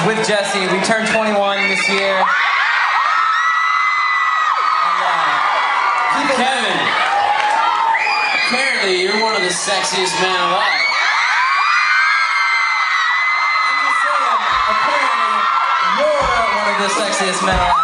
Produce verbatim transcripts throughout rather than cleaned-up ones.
with Jesse. We turned twenty-one this year. And, uh, Kevin, apparently you're one of the sexiest men alive. I'm just saying, apparently you're one of the sexiest men alive.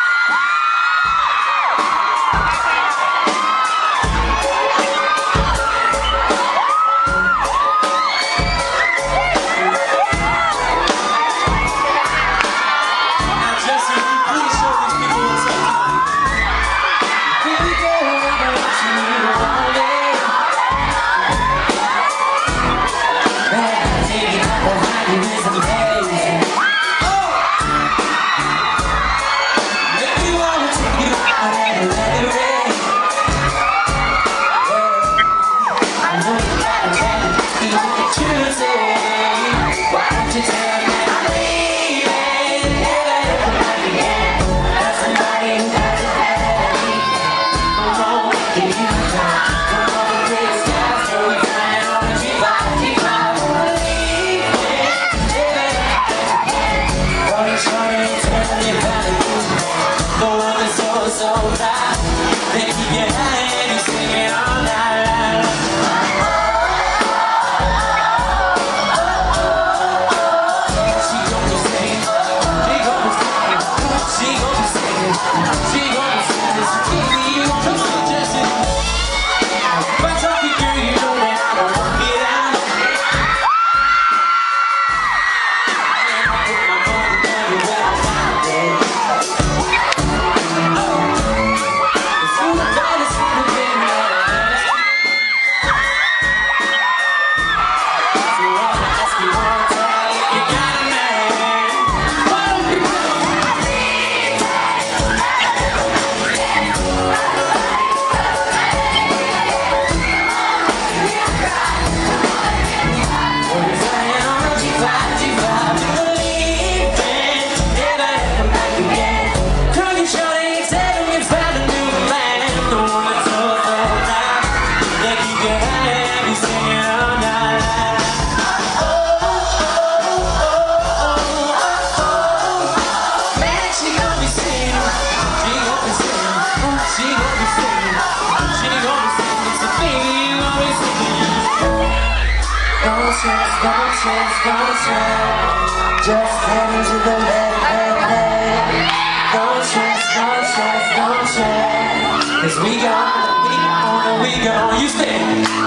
Don't stress, don't stress, just head into the let it play. Don't stress, don't stress, don't stress, 'cause we gon', we gon', we gon', you stay.